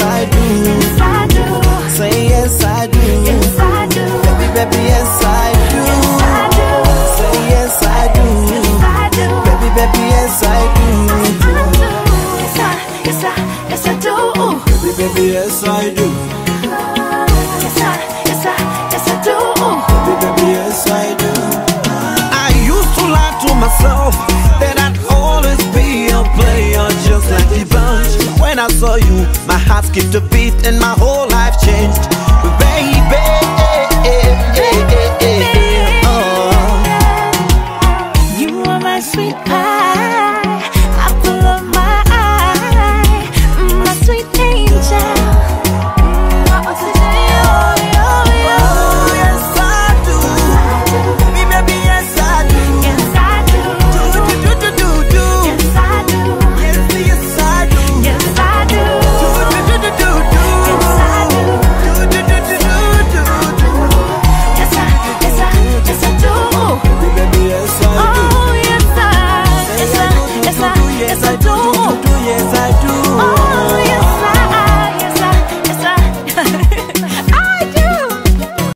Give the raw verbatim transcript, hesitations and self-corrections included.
I do. Yes, I do. Say yes, I do. Yes, I do. Baby, baby, yes, I do. Yes, I do. Say yes, I do. Yes, I do. Baby, baby, yes, I do. Yes, I, yes, I, yes, I do. Baby, baby, yes, I do. Yes, I, yes, I, yes, I do. Baby, baby, yes, I do. I used to lie to myself that I'd always be a player just like the bunch. When I saw you, my heart skipped a beat and my whole life changed.